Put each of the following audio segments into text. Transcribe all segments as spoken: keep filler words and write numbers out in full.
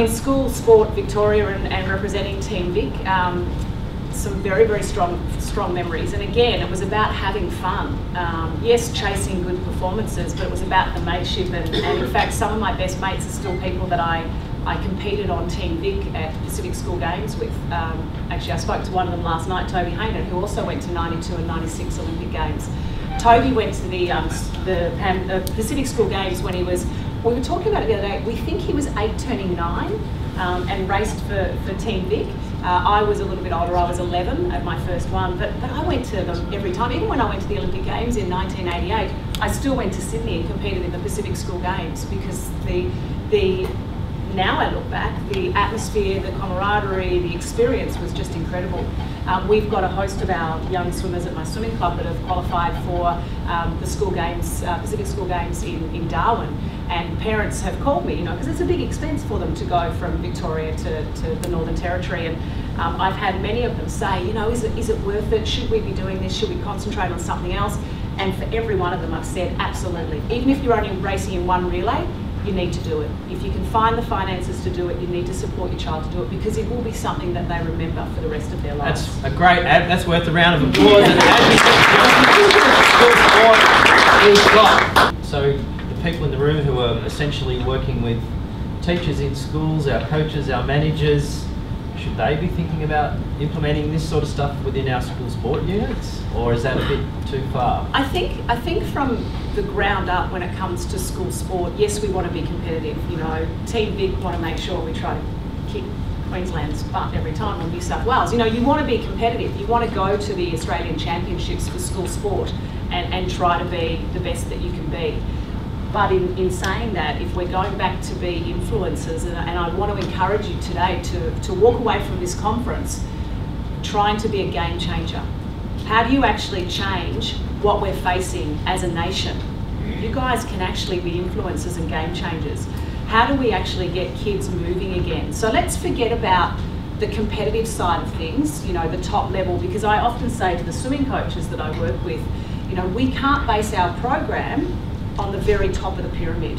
in school sport Victoria and, and representing Team Vic, um, some very, very strong strong memories. And again, it was about having fun. Um, yes, chasing good performances, but it was about the mateship. And, and in fact, some of my best mates are still people that I, I competed on Team Vic at Pacific School Games with. Um, actually, I spoke to one of them last night, Toby Haynen, who also went to ninety-two and ninety-six Olympic Games. Toby went to the, um, the, um, the Pacific School Games when he was, we were talking about it the other day, we think he was eight turning nine um, and raced for, for Team Vic. Uh, I was a little bit older, I was eleven at my first one, but, but I went to them every time. Even when I went to the Olympic Games in nineteen eighty-eight, I still went to Sydney and competed in the Pacific School Games because the, the now I look back, the atmosphere, the camaraderie, the experience was just incredible. Um, we've got a host of our young swimmers at my swimming club that have qualified for um, the school games, uh, Pacific School Games in, in Darwin, and parents have called me, you know, because it's a big expense for them to go from Victoria to, to the Northern Territory, and um, I've had many of them say, you know, is it, is it worth it? Should we be doing this? Should we concentrate on something else? And for every one of them I've said, absolutely. Even if you're only racing in one relay, you need to do it. If you can find the finances to do it, you need to support your child to do it because it will be something that they remember for the rest of their lives. That's a great ad. That's worth a round of applause. And so the people in the room who are essentially working with teachers in schools, our coaches, our managers, should they be thinking about implementing this sort of stuff within our school sport units, or is that a bit too far? I think I think from the ground up, when it comes to school sport, yes, we want to be competitive. You know, Team Vic want to make sure we try to kick Queensland's butt every time, or New South Wales. You know, you want to be competitive. You want to go to the Australian Championships for school sport and, and try to be the best that you can be. But in, in saying that, if we're going back to be influencers, and, and I want to encourage you today to, to walk away from this conference trying to be a game changer. How do you actually change what we're facing as a nation? You guys can actually be influencers and game changers. How do we actually get kids moving again? So let's forget about the competitive side of things, you know, the top level, because I often say to the swimming coaches that I work with, you know, we can't base our program on the very top of the pyramid.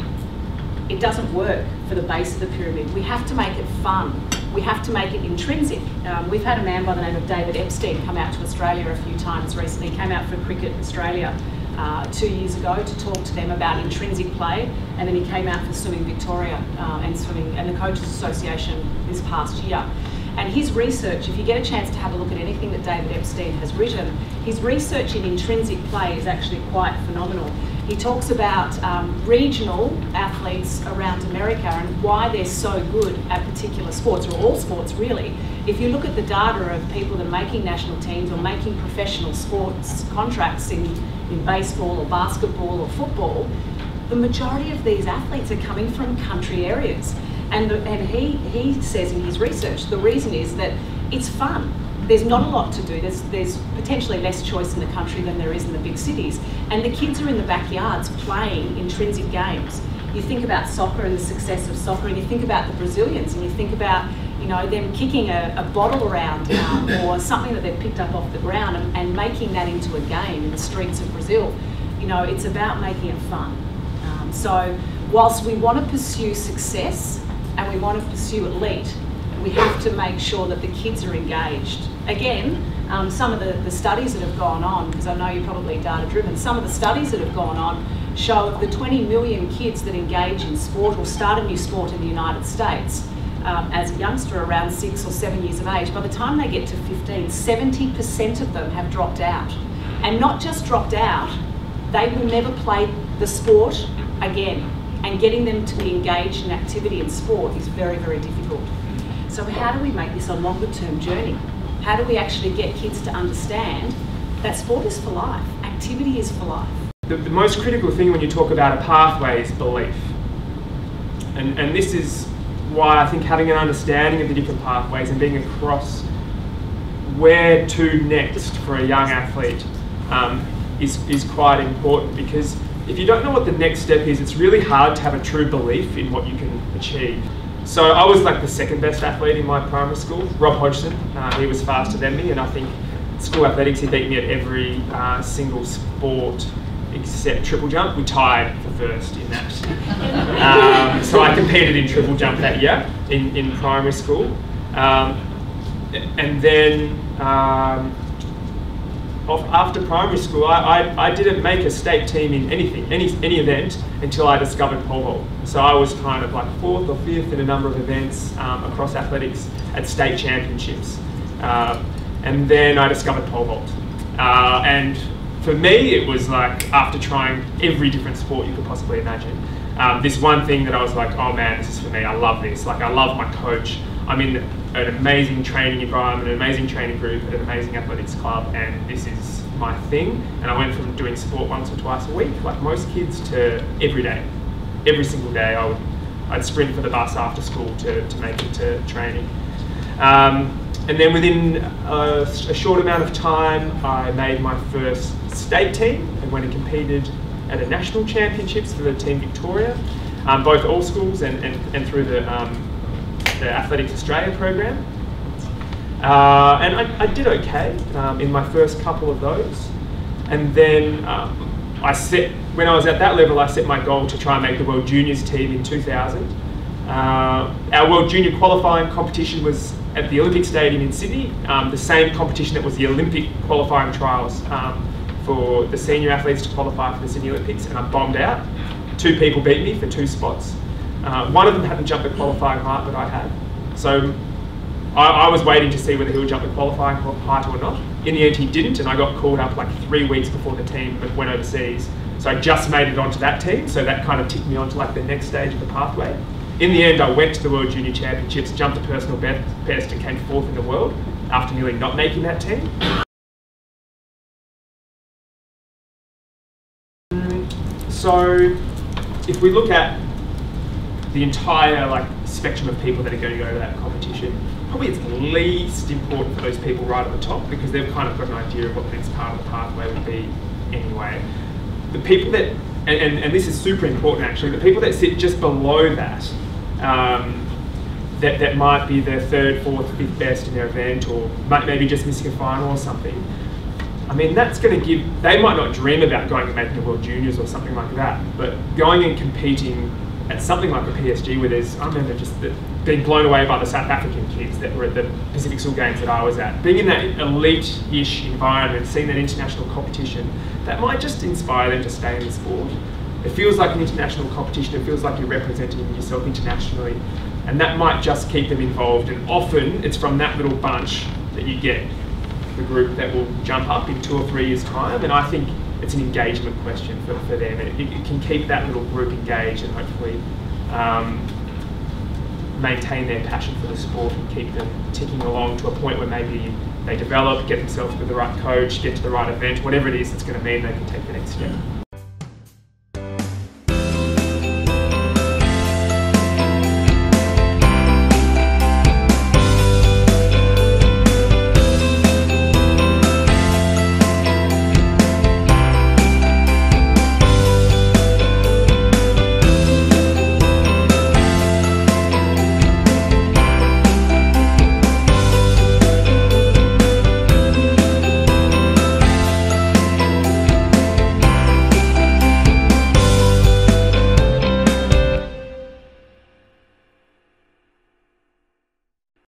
It doesn't work for the base of the pyramid. We have to make it fun. We have to make it intrinsic. Um, we've had a man by the name of David Epstein come out to Australia a few times recently. He came out for Cricket Australia uh, two years ago to talk to them about intrinsic play, and then he came out for Swimming Victoria uh, and Swimming and the Coaches Association this past year. And his research, if you get a chance to have a look at anything that David Epstein has written, his research in intrinsic play is actually quite phenomenal. He talks about um, regional athletes around America and why they're so good at particular sports, or all sports really. If you look at the data of people that are making national teams or making professional sports contracts in, in baseball or basketball or football, the majority of these athletes are coming from country areas. And, the, and he, he says in his research, the reason is that it's fun. There's not a lot to do. There's, there's potentially less choice in the country than there is in the big cities. And the kids are in the backyards playing intrinsic games. You think about soccer and the success of soccer, and you think about the Brazilians, and you think about, you know, them kicking a, a bottle around um, or something that they've picked up off the ground and, and making that into a game in the streets of Brazil. You know, it's about making it fun. Um, so whilst we want to pursue success and we want to pursue elite, we have to make sure that the kids are engaged. Again, um, some of the, the studies that have gone on, because I know you're probably data driven, some of the studies that have gone on show of the twenty million kids that engage in sport or start a new sport in the United States um, as a youngster around six or seven years of age, by the time they get to fifteen, seventy percent of them have dropped out. And not just dropped out, they will never play the sport again. And getting them to be engaged in activity and sport is very, very difficult. So how do we make this a longer term journey? How do we actually get kids to understand that sport is for life, activity is for life? The, the most critical thing when you talk about a pathway is belief. And, and this is why I think having an understanding of the different pathways and being across where to next for a young athlete um, is, is quite important, because if you don't know what the next step is, it's really hard to have a true belief in what you can achieve. So I was like the second best athlete in my primary school. Rob Hodgson, uh, he was faster than me, and I think school athletics, he beat me at every uh, single sport except triple jump. We tied for first in that. um, so I competed in triple jump that year in, in primary school. Um, and then um, off, after primary school, I, I, I didn't make a state team in anything, any, any event, until I discovered pole vault. So I was kind of like fourth or fifth in a number of events um, across athletics at state championships. Uh, and then I discovered pole vault. Uh, and for me, it was like, after trying every different sport you could possibly imagine, um, this one thing that I was like, oh man, this is for me, I love this. Like, I love my coach. I'm in an amazing training environment, an amazing training group at an amazing athletics club, and this is my thing. And I went from doing sport once or twice a week, like most kids, to every day. Every single day I would, I'd sprint for the bus after school to, to make it to training. Um, and then within a, a short amount of time, I made my first state team and went and competed at a national championships for the Team Victoria, um, both all schools and, and, and through the, um, the Athletics Australia program. Uh, and I, I did okay um, in my first couple of those. And then um, I set, when I was at that level, I set my goal to try and make the World Juniors team in two thousand. Uh, our World Junior qualifying competition was at the Olympic Stadium in Sydney, um, the same competition that was the Olympic qualifying trials um, for the senior athletes to qualify for the Sydney Olympics, and I bombed out. Two people beat me for two spots. Uh, one of them hadn't jumped the qualifying height that I had. So I, I was waiting to see whether he would jump the qualifying height or not. In the end, he didn't, and I got called up like three weeks before the team went overseas. So I just made it onto that team, so that kind of ticked me onto like the next stage of the pathway. In the end, I went to the World Junior Championships, jumped a personal best, and came fourth in the world after nearly not making that team. So if we look at the entire like spectrum of people that are going to go to that competition, probably it's least important for those people right at the top, because they've kind of got an idea of what the next part of the pathway would be anyway. The people that, and, and, and this is super important actually, the people that sit just below that, um, that, that might be their third, fourth, fifth best in their event, or might maybe just missing a final or something. I mean, that's going to give, they might not dream about going and making the World Juniors or something like that, but going and competing at something like the P S G, where there's, I remember just the, being blown away by the South African kids that were at the Pacific School Games that I was at. Being in that elite-ish environment, seeing that international competition, that might just inspire them to stay in the sport. It feels like an international competition, it feels like you're representing yourself internationally, and that might just keep them involved. And often, it's from that little bunch that you get the group that will jump up in two or three years' time, and I think it's an engagement question for, for them. It, it can keep that little group engaged and hopefully um, maintain their passion for the sport and keep them ticking along to a point where maybe they develop, get themselves with the right coach, get to the right event, whatever it is that's going to mean they can take the next step.